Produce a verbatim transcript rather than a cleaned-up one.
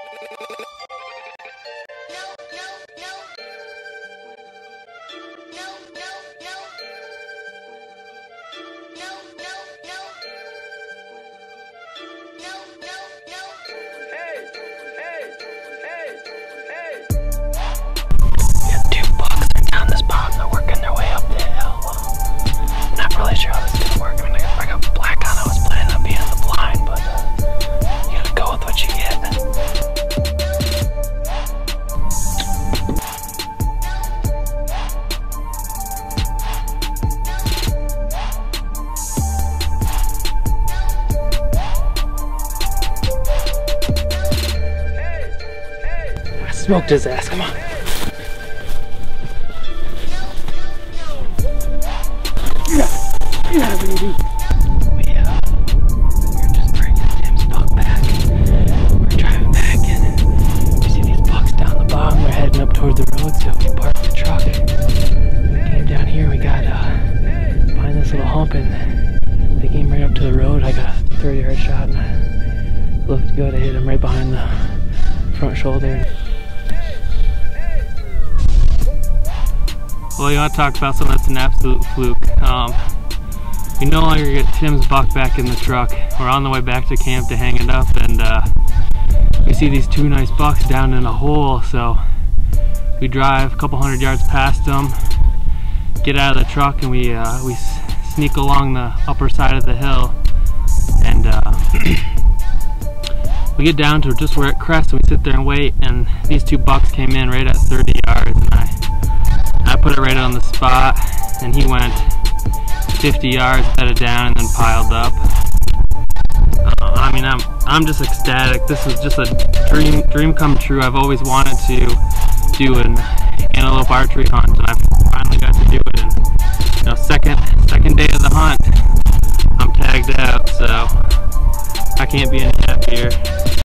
Smoked his ass, come on. Yeah, yeah, baby. We, uh, we're just bringing Tim's buck back. We're driving back and we see these bucks down the bottom. They're heading up toward the road, so we parked the truck. We came down here, we got, uh, behind this little hump and they came right up to the road. I got a thirty yard shot and it looked good. I hit him right behind the front shoulder. Well, you want to talk about something that's an absolute fluke. Um, we no longer get Tim's buck back in the truck. We're on the way back to camp to hang it up, and uh, we see these two nice bucks down in a hole. So we drive a couple hundred yards past them, get out of the truck, and we uh, we sneak along the upper side of the hill. And uh, we get down to just where it crests, and we sit there and wait. And these two bucks came in right at thirty yards, and I. I put it right on the spot, and he went fifty yards, bedded down, and then piled up. Uh, I mean, I'm I'm just ecstatic. This was just a dream dream come true. I've always wanted to do an antelope archery hunt, and I